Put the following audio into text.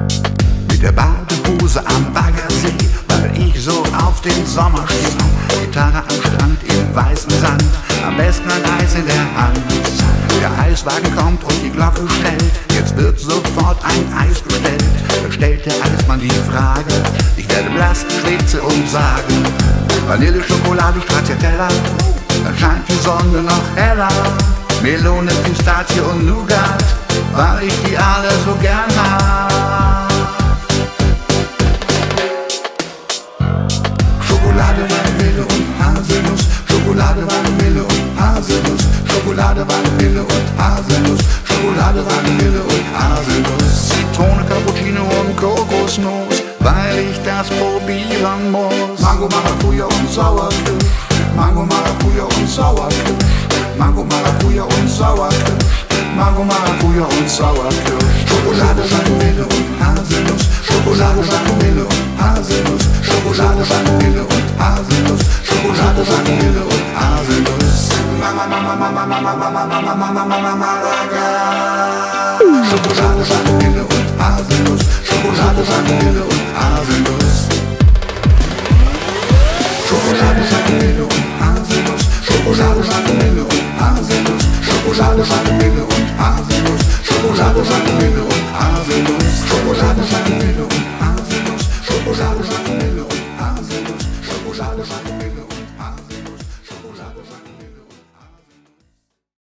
Mit der Badehose am Baggersee, weil ich so auf den Sommer stehe. Gitarre am Strand im weißen Sand, am besten ein Eis in der Hand. Der Eiswagen kommt und die Glocke stellt, jetzt wird sofort ein Eis bestellt. Da stellt der Eismann die Frage, ich werde blass, schwitze und sage: Vanille, Schokolade, Stracciatella, dann scheint die Sonne noch heller. Melone, Pistazie und Nougat, weil ich die alle so gern hab. Schokolade, Vanille und Haselnuss, Schokolade, Vanille und Haselnuss, Schokolade, Vanille und Haselnuss, Schokolade, Vanille und Haselnuss. Zitrone, Cappuccino und Kokosnuss, weil ich das probieren muss. Mango, Maracuja und Sauerkirsch, Mango, Maracuja und Sauerkirsch, Mango, Maracuja und Sauerkirsch, Mango, Maracuja und Sauerkirsch. Schokolade, Vanille und Haselnuss, Schokolade, Vanille und Haselnuss, Schokolade, Vanille und Haselnuss, Schokolade, Vanille und Haselnuss. Mama, Mama, Mama, Mama, Mama, Mama, Mama, Mama, Malaga. Schokolade, Vanille und Haselnuss, Schokolade, Vanille und Haselnuss.